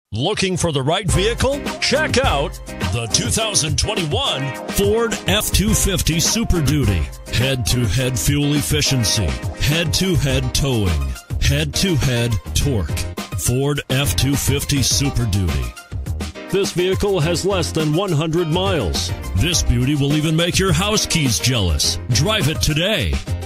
Looking for the right vehicle? Check out the 2021 Ford F-250 Super Duty. Head-to-head fuel efficiency, head-to-head towing, head-to-head torque. Ford F-250 Super Duty. This vehicle has less than 100 miles. This beauty will even make your house keys jealous. Drive it today.